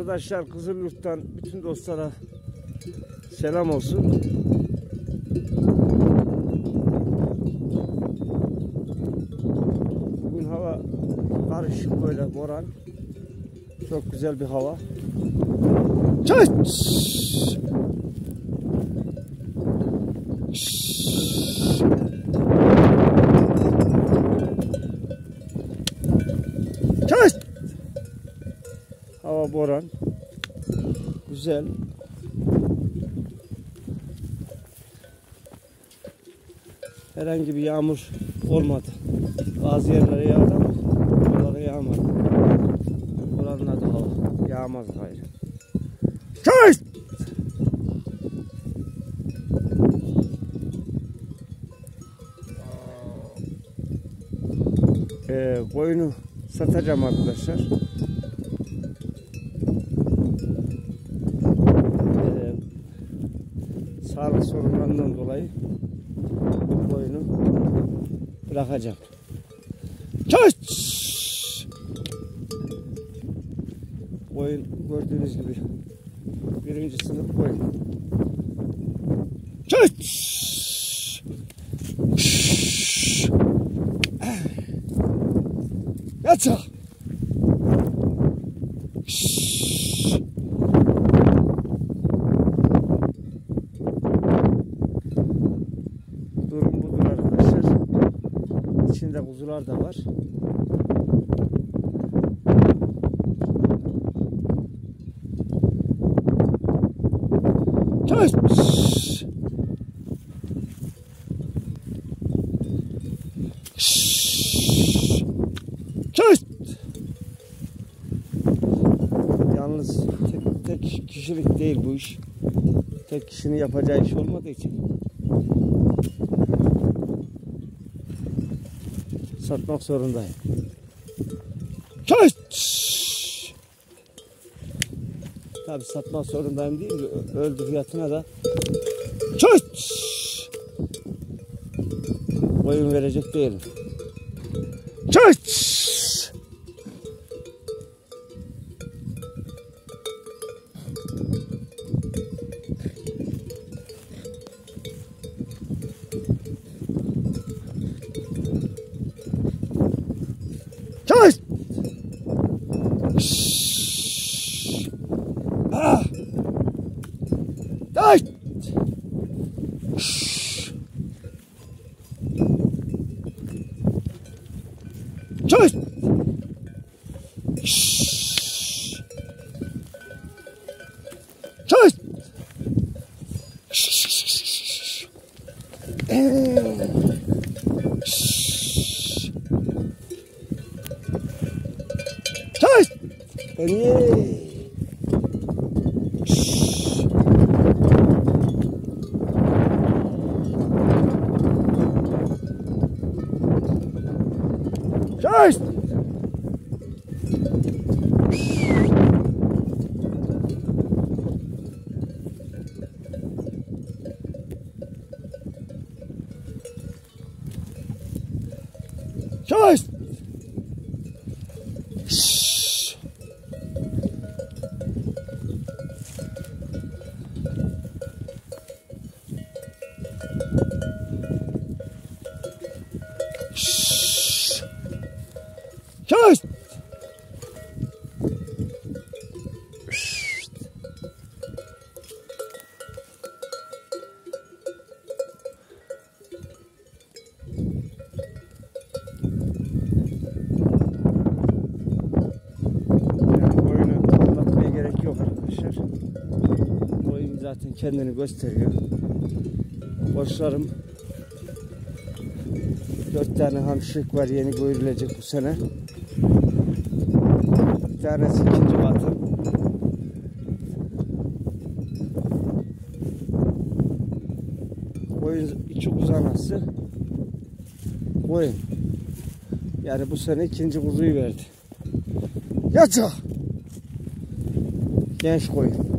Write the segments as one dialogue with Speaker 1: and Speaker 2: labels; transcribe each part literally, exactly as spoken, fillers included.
Speaker 1: Arkadaşlar Kızılyurt'tan bütün dostlara selam olsun. Bugün hava karışık, böyle moral. Çok güzel bir hava. Çay! Çay! Hava boran. Güzel. Herhangi bir yağmur olmadı. Bazı yerlere yağdı ama buralara yağmadı. Buranın adı hava. Yağmaz gayrı. Çay! Ee, koyunu satacağım arkadaşlar. Ee, sağlık sorunlarından dolayı bu koyunu bırakacağım. Çay! Koyun gördüğünüz gibi birinci sınıf koyun. Çay! Yatsa! Durum budur arkadaşlar. İçinde kuzular da var. Çay! Çay! Yalnız tek, tek kişilik değil bu iş. Tek kişinin yapacağı iş olmadığı için satmak zorundayım. Çay! Tabi satmak zorundayım değil mi? Öldü fiyatına da çay! Koyun verecek değilim. Çay! Çay! Ah! Çay! Çay! Çay! Çay! Hey! Çay! Çay! Çay! Zaten kendini gösteriyor. Koçlarım dört tane hamşik var, yeni görülecek bu sene. Bir tanesi ikinci batı. Koyun iki kuzu anası. Koyun. Yani bu sene ikinci kuzuyu verdi. Yatsa! Genç koyun.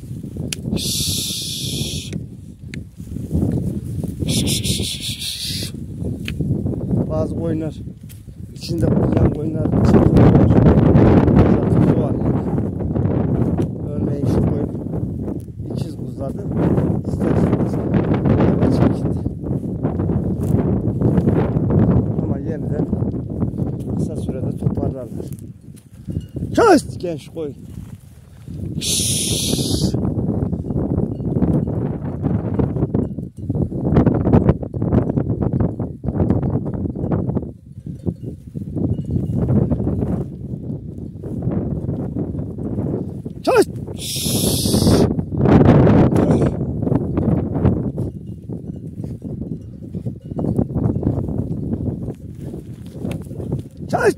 Speaker 1: Bazı koyunlar içinde bulunan koyunlar içinde var. Var. ararlar. Kes genç koyun. Kes. Kes.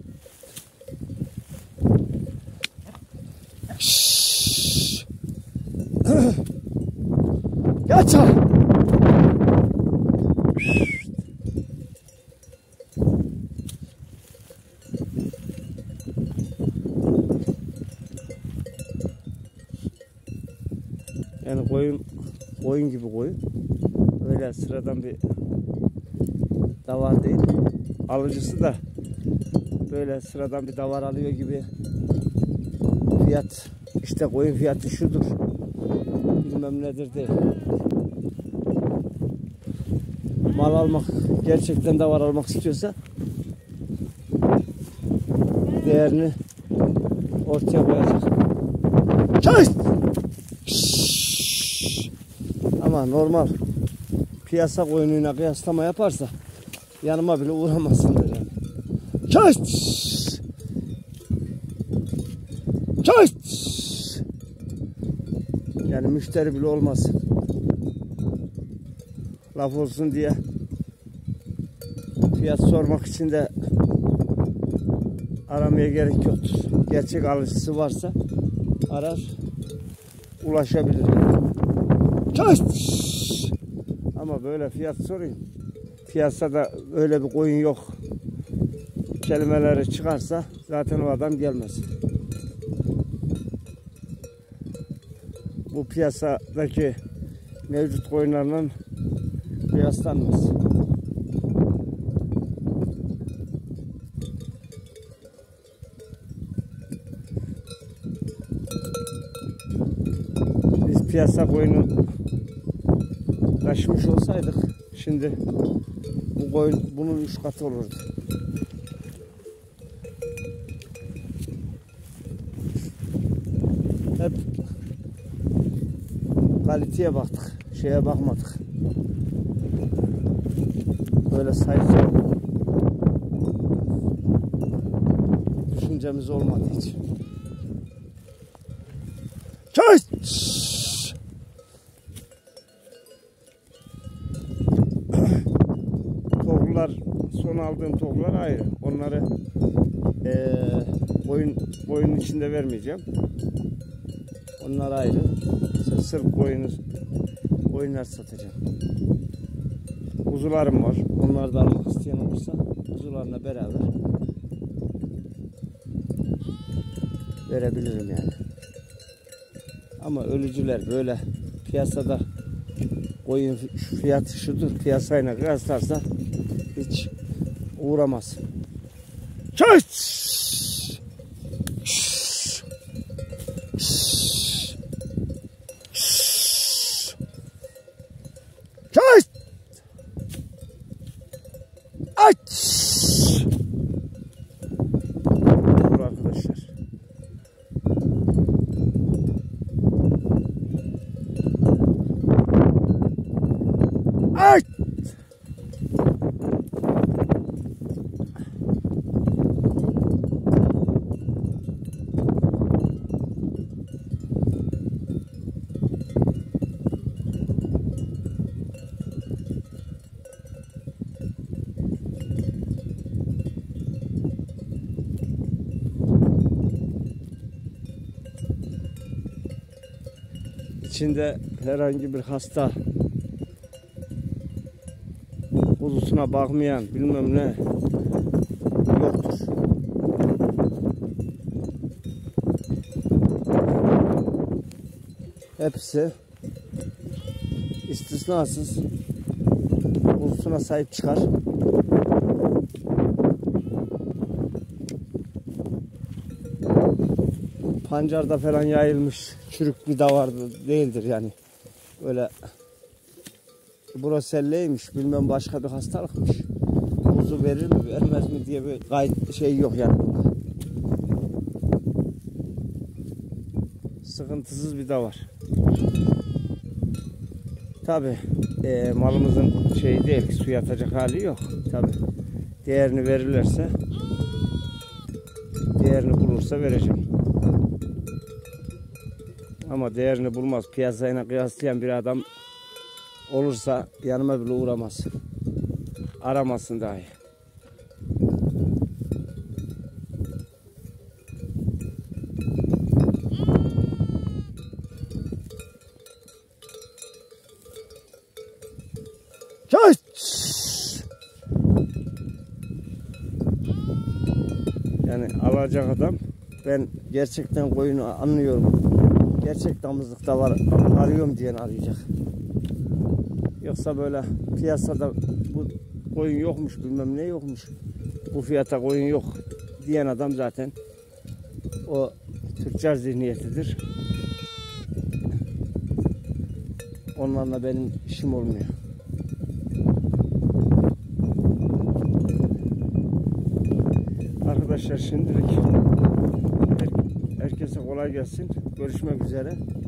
Speaker 1: Geç al. Yani koyun koyun gibi koyun. Öyle sıradan bir davar değil. Alıcısı da böyle sıradan bir davar alıyor gibi. Fiyat işte koyun fiyatı şudur. Bilmem nedir değil. Mal almak, gerçekten davar almak istiyorsa değerini ortaya koyacak. Çay! Ama normal piyasa koyunuyla kıyaslama yaparsa yanıma bile uğramasındır yani. Çay! Çay! Yani müşteri bile olmasın. Laf olsun diye fiyat sormak için de aramaya gerek yoktur. Gerçek alıcısı varsa arar, ulaşabilir. Ama böyle fiyat sorayım. Piyasada öyle bir koyun yok kelimeleri çıkarsa zaten o adam gelmez. Bu piyasadaki mevcut koyunlarla kıyaslanmaz. Biz piyasa koyunu taşımış olsaydık şimdi bu koyun bunun üç katı olurdu. Hep kaliteye baktık, şeye bakmadık. Böyle sayıca düşüncemiz olmadı hiç. Çay! Tohumlar, son aldığım tohumlar ayrı. Onları ee, koyun koyunun içinde vermeyeceğim. Onlar ayrı. İşte sırf koyunu koyunlar satacağım. Kuzularım var. Onları da almak isteyen olursa kuzularla beraber verebilirim yani. Ama ölücüler böyle piyasada koyun fiyatı şudur piyasayla kıyaslarsa hiç uğramaz. Çay! Çay! Aç! Dur arkadaşlar. Aç! İçinde herhangi bir hasta kuzusuna bakmayan bilmem ne yoktur. Hepsi istisnasız kuzusuna sahip çıkar. Pancarda falan yayılmış çürük bir davar değildir yani. Öyle broselleymiş bilmem başka bir hastalıkmış. Kuzu verir mi vermez mi diye bir gayet şey yok yani. sıkıntısız bir davar. Tabi e, malımızın şeyi değil, su yatacak hali yok. Tabi değerini verirlerse, değerini bulursa vereceğim. Ama değerini bulmaz, piyasayla kıyaslayan bir adam olursa yanıma bile uğramaz. Aramasın dahi. Çay! Yani alacak adam, ben gerçekten koyunu anlıyorum. Gerçek damızlık da var, arıyorum diyen arayacak. Yoksa böyle piyasada bu koyun yokmuş, bilmem ne yokmuş, bu fiyata koyun yok diyen adam zaten o tüccar zihniyetidir. Onlarla benim işim olmuyor. Arkadaşlar şimdilik herkese kolay gelsin. Görüşmek üzere.